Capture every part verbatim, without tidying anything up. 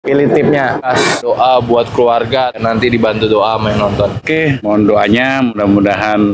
Pilih tipnya, doa buat keluarga, nanti dibantu doa sama yang nonton. Oke, mohon doanya mudah-mudahan.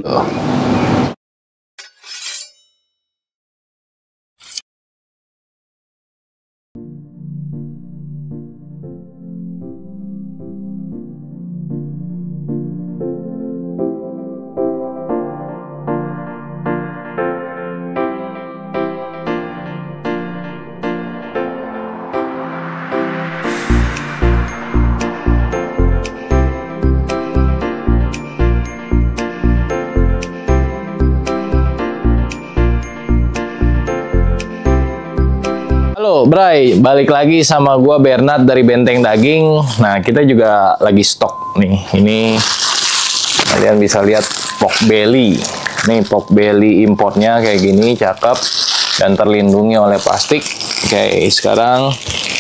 Halo Bray, balik lagi sama gua Bernard dari Benteng Daging. Nah, kita juga lagi stok nih. Ini kalian bisa lihat pork belly. Nih pork belly importnya kayak gini, cakep dan terlindungi oleh plastik. Oke, sekarang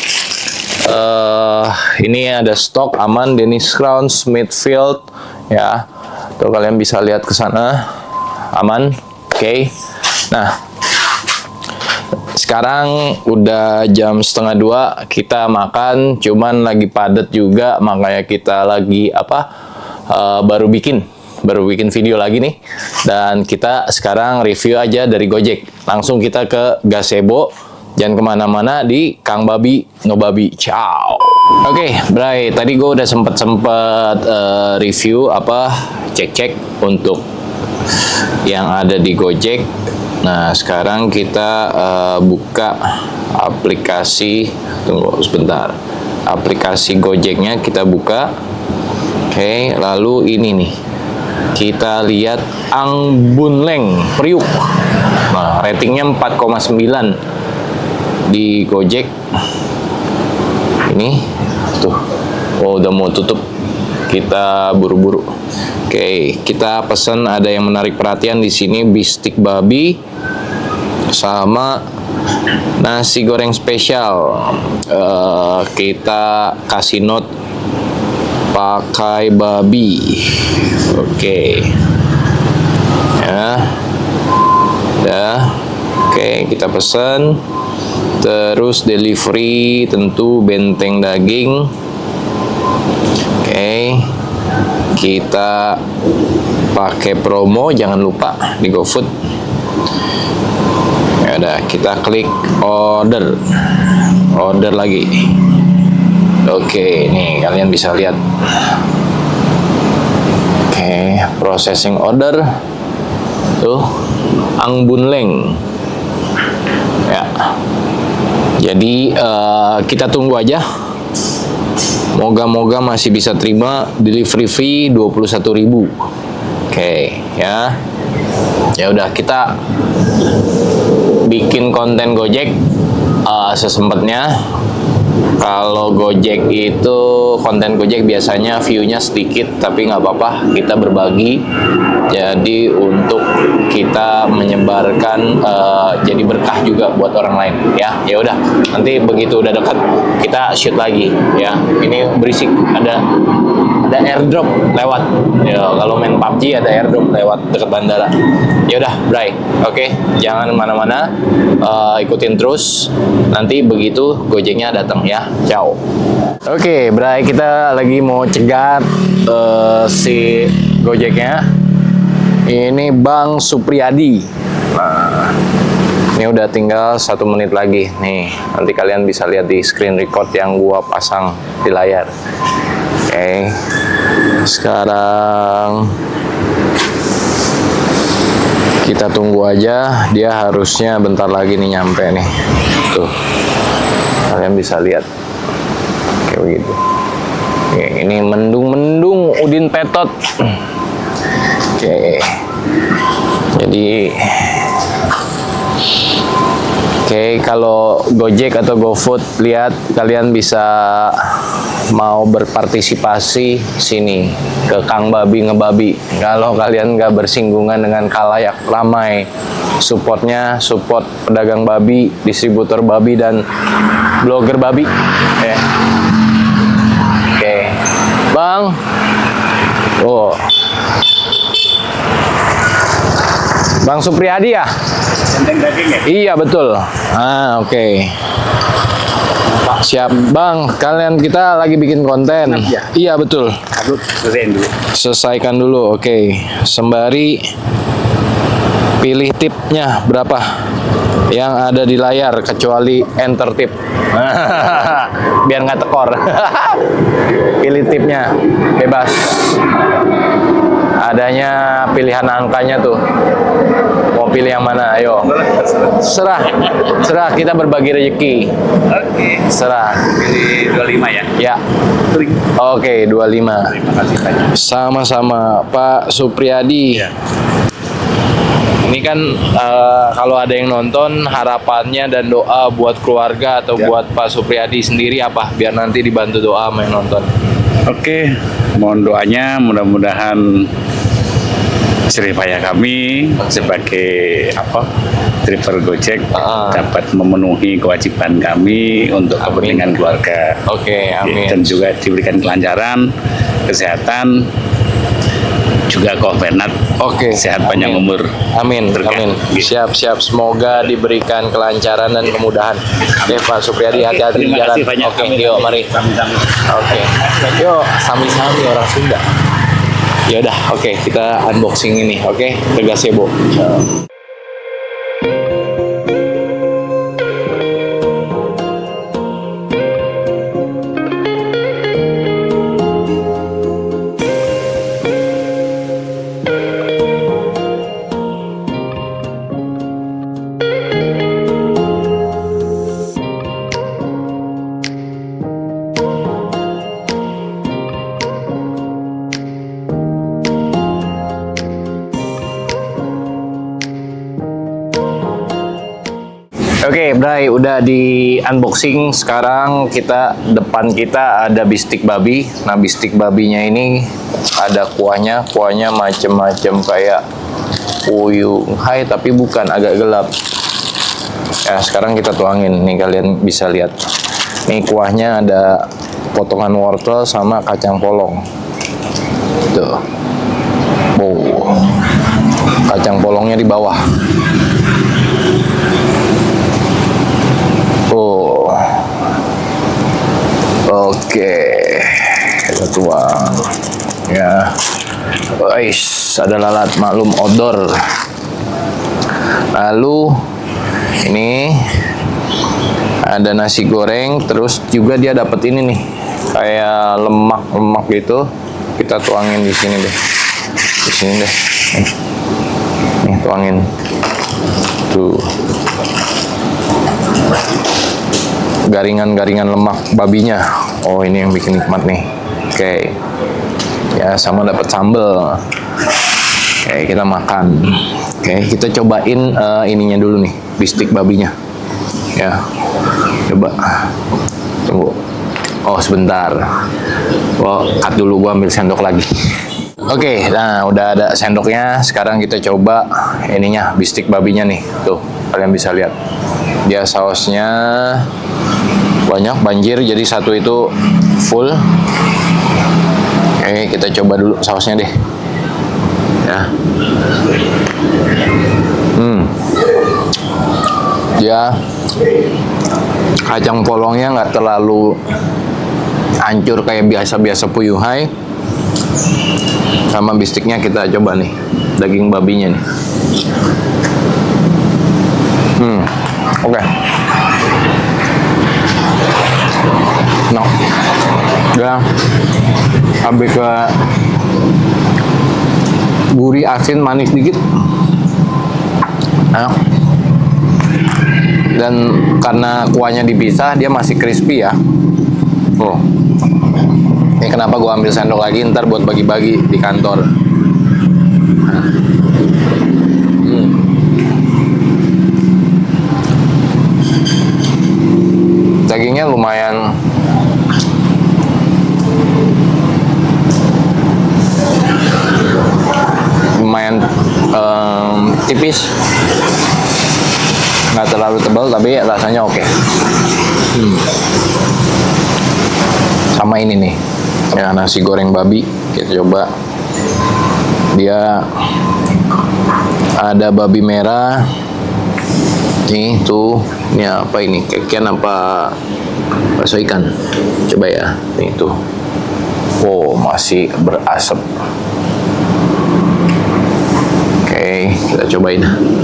uh, ini ada stok aman Dennis Crown Smithfield ya. Tuh kalian bisa lihat ke sana. Aman. Oke. Nah, sekarang udah jam setengah dua, kita makan, cuman lagi padat juga, makanya kita lagi apa uh, baru bikin baru bikin video lagi nih, dan kita sekarang review aja dari Gojek. Langsung kita ke gazebo, jangan kemana-mana, di Kang Babi Ngebabi. Ciao. Oke, okay, Bray, tadi gue udah sempet-sempet uh, review apa cek-cek untuk yang ada di Gojek. Nah, sekarang kita uh, buka aplikasi, tunggu sebentar, aplikasi Gojeknya kita buka. Oke, okay, lalu ini nih, kita lihat Ang Bun Leng Priuk. Nah, ratingnya empat koma sembilan di Gojek. Ini tuh, oh udah mau tutup, kita buru-buru. Oke, okay, kita pesan, ada yang menarik perhatian di sini, bistik babi sama nasi goreng spesial. Uh, kita kasih note pakai babi. Oke, okay. Ya, udah. Oke, okay, kita pesan. Terus delivery tentu Benteng Daging. Oke. Okay. Kita pakai promo, jangan lupa di GoFood. Ya udah, kita klik order, order lagi. Oke, nih kalian bisa lihat. Oke, processing order. Tuh, Ang Bun Leng. Ya. Jadi uh, kita tunggu aja. Moga-moga masih bisa terima. Delivery fee dua puluh satu ribu. Oke, ya. Ya udah, kita bikin konten Gojek uh, sesempatnya. Kalau Gojek itu, konten Gojek biasanya view-nya sedikit, tapi nggak apa-apa, kita berbagi. Jadi untuk kita menyebarkan, uh, jadi berkah juga buat orang lain, ya. Ya udah, nanti begitu udah dekat kita shoot lagi, ya. Ini berisik, ada ada airdrop lewat. Ya, kalau main P U B G ada airdrop lewat dekat bandara. Ya udah, Bray. Oke, jangan kemana-mana, uh, ikutin terus. Nanti begitu Gojeknya datang, ya. Ciao. Oke, Bray, kita lagi mau cegat uh, si Gojeknya. Ini Bang Supriyadi. Nah, ini udah tinggal satu menit lagi. Nih, nanti kalian bisa lihat di screen record yang gua pasang di layar. Oke, sekarang kita tunggu aja. Dia harusnya bentar lagi nih nyampe nih. Tuh, kalian bisa lihat kayak begitu. Oke, ini mendung-mendung Udin Petot. Oke, jadi oke, kalau Gojek atau GoFood, lihat kalian bisa mau berpartisipasi sini ke Kang Babi Ngebabi. Kalau kalian nggak bersinggungan dengan khalayak ramai, supportnya support pedagang babi, distributor babi, dan blogger babi. Oke, oke, Bang. Oh, Bang Supriyadi ya? Benteng Daging ya? Iya, betul. Ah, oke. Okay. Siap, Bang. Kalian kita lagi bikin konten. Ya. Iya, betul. Aku selesaiin dulu. Selesaikan dulu. Oke. Sembari pilih tipnya berapa yang ada di layar kecuali enter tip. Biar nggak tekor. Pilih tipnya bebas. Adanya pilihan angkanya tuh. Mau pilih yang mana? Ayo. Serah. Serah, kita berbagi rezeki. Oke. Serah. Pilih dua puluh lima ya. Ya. Klik. Oke, dua puluh lima. Terima kasih banyak. Sama-sama Pak Supriyadi. Ya. Ini kan uh, kalau ada yang nonton, harapannya dan doa buat keluarga atau Ya. buat Pak Supriyadi sendiri apa? Biar nanti dibantu doa sama yang nonton. Oke, mohon doanya mudah-mudahan Srivaya kami sebagai apa driver Gojek Ah. dapat memenuhi kewajiban kami untuk Amin. kepentingan keluarga. Oke, amin. Dan juga diberikan kelancaran, kesehatan, juga kohbernat, Oke. sehat panjang Amin. umur. Amin, Berkah. amin. Gitu. Siap, siap. Semoga diberikan kelancaran dan kemudahan. Oke, Pak Supriyadi, Oke, hati-hati di terima jalan. kasih banyak. Oke, Amin. yuk, mari. Sami-sami. Oke. Yuk, sami-sami orang Sunda. Ya udah, oke, kita unboxing ini, oke? Tegas ya, Bu. Oke, Bray, udah di unboxing. Sekarang kita depan kita ada bistik babi. Nah, bistik babinya ini ada kuahnya. Kuahnya macem-macem kayak puyuh hai, tapi bukan, agak gelap. Ya, sekarang kita tuangin. Nih kalian bisa lihat. Nih kuahnya ada potongan wortel sama kacang polong. Tuh. Wow. Kacang polongnya di bawah. Oh, oke, kita tuang, ya. Guys, ada lalat, maklum odor. Lalu ini ada nasi goreng, terus juga dia dapat ini nih, kayak lemak-lemak gitu. Kita tuangin di sini deh, di sini deh. Nih, nih tuangin, tuh. Garingan-garingan lemak babinya. Oh, ini yang bikin nikmat nih. Oke. Ya, sama dapat sambel. Oke, kita makan. Oke, kita cobain uh, ininya dulu nih, bistik babinya. Ya. Coba. Tunggu. Oh, sebentar. Oh, cut dulu, gua ambil sendok lagi. Oke, nah udah ada sendoknya. Sekarang kita coba ininya, bistik babinya nih. Tuh, kalian bisa lihat. Dia sausnya banyak, banjir, jadi satu itu full. Oke, kita coba dulu sausnya deh. Ya. Hmm. Ya. Kacang polongnya nggak terlalu hancur kayak biasa-biasa puyuh hai. Sama bistiknya kita coba nih, daging babinya nih. Hmm. Oke. Okay. No. Ya. Sampai ke gurih, asin, manis dikit. Enak. Dan karena kuahnya dipisah, dia masih crispy ya. Oh. Ini kenapa gua ambil sendok lagi, ntar buat bagi-bagi di kantor. Nah. Hmm. Dagingnya lumayan lumayan um, tipis, nggak terlalu tebal tapi rasanya oke. Hmm. Sama ini nih, ya, nasi goreng babi, kita coba. Dia ada babi merah nih tuh. Ini apa ini, kekian apa bakso ikan. Coba ya, nih tuh. Oh, masih berasap. Oke, kita cobain.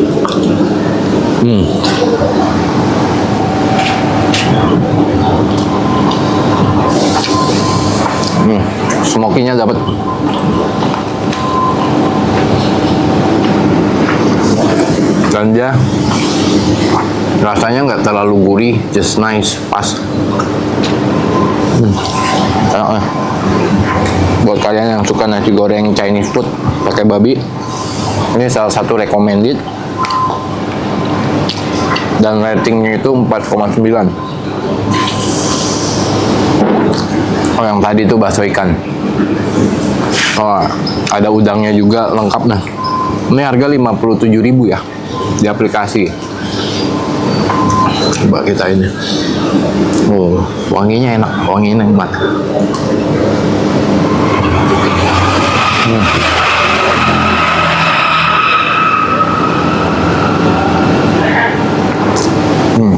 Hmm. Hmm, smokinya dapat. Dan dia rasanya nggak terlalu gurih, just nice, pas. Hmm. Enak ya. Buat kalian yang suka nasi goreng Chinese food pakai babi, ini salah satu recommended. Dan ratingnya itu empat koma sembilan. Oh, yang tadi itu bakso ikan. Oh, ada udangnya juga lengkap nah. Ini harga lima puluh tujuh ribu ya di aplikasi. Coba kita ini. Oh, wanginya enak, wanginya enak. Hmm. Hmm.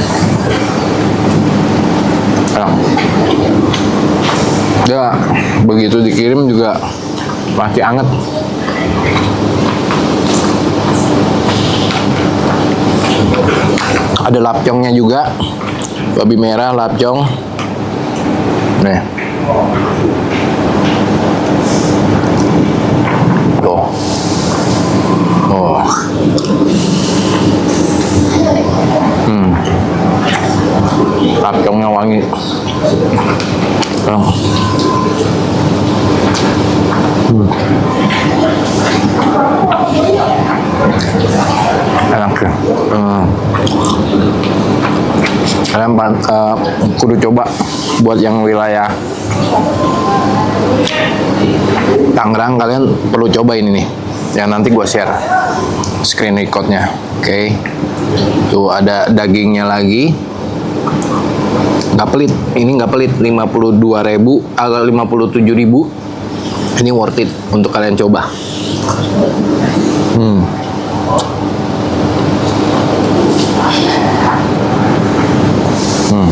Enak. Dia begitu dikirim juga masih anget. Ada lapcongnya juga, babi merah lapcong. Nih, tuh, oh, hmm, lapcongnya wangi. Oh. Hmm. Enak ya. Hmm. Kalian uh, kudu coba buat yang wilayah Tangerang, kalian perlu coba ini nih. Yang nanti gua share screen recordnya. Oke, okay. Tuh ada dagingnya lagi. Nggak pelit, ini nggak pelit, lima puluh dua ribu atau lima puluh tujuh ribu. Ini worth it untuk kalian coba. Hmm. Hmm.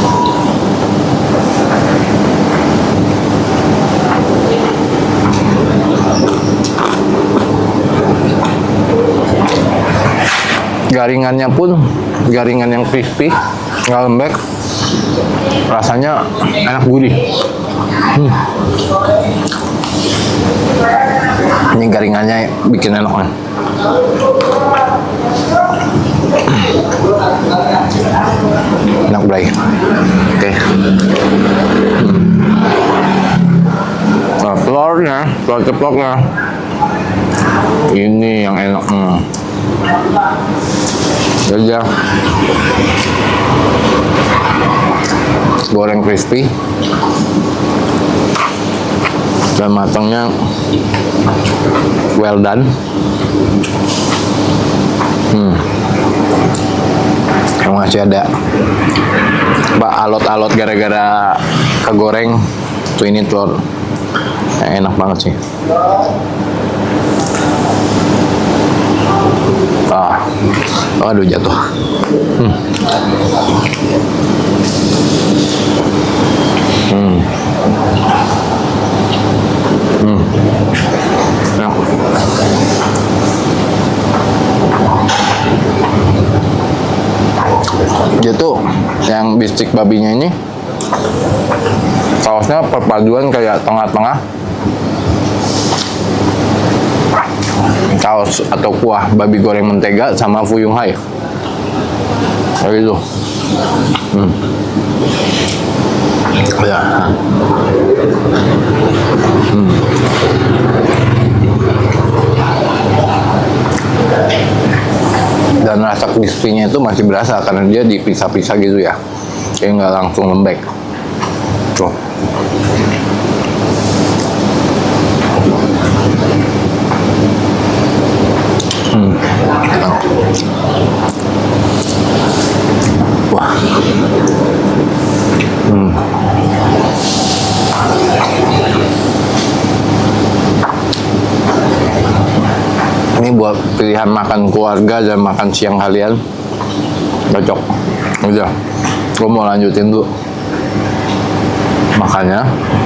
Garingannya pun garingan yang crispy, nggak lembek, rasanya enak gurih. Hmm. Ini garingannya bikin enak kan. Enak bray. Oke. Okay. Hmm. Nah, telurnya, telur ceploknya, ini yang enak. Hmm. Aja. Goreng crispy. Dan matangnya well done. Hmm. Yang masih ada mbak alot-alot gara-gara kegoreng tuh, ini telur enak banget sih. Ah, aduh jatuh. Hmm. Hmm. Hmm. Enak. Gitu, yang bistik babinya ini sausnya perpaduan kayak tengah-tengah saus atau kuah babi goreng mentega sama fuyung hai kayak gitu. Hmm. Ya. Hmm. Dan rasa crispy-nya itu masih berasa karena dia dipisah-pisah gitu ya, jadi nggak langsung lembek. Tuh. Hmm. Wah. Hmm. Ini buat pilihan makan keluarga dan makan siang kalian cocok. Udah, gue mau lanjutin dulu. Makanya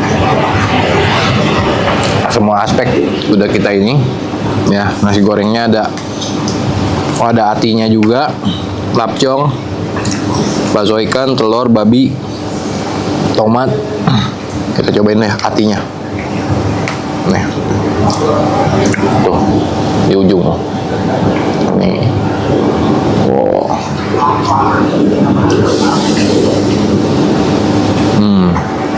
semua aspek udah kita ini ya. Nasi gorengnya ada, oh ada atinya juga, lapcong, bakso ikan, telur, babi, tomat. Kita cobain deh atinya. Nih, tuh di ujung. Nih, wow. Hmm.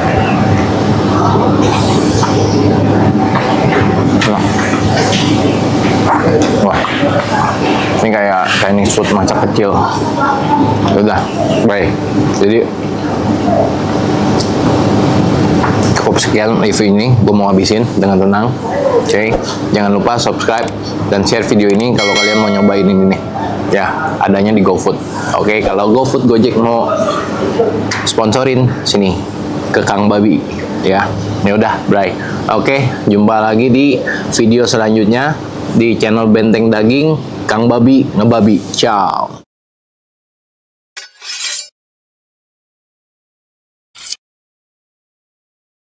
Nah. Wah, ini kayak Chinese food masa kecil. Udah, baik. Jadi cukup sekian review ini, gue mau habisin dengan tenang. Oke, okay. Jangan lupa subscribe dan share video ini kalau kalian mau nyobain ini nih. Ya, adanya di GoFood. Oke, okay. Kalau GoFood, Gojek mau sponsorin sini ke Kang Babi, ya. Ya udah, bye. Oke, okay. Jumpa lagi di video selanjutnya di channel Benteng Daging Kang Babi Ngebabi. Ciao.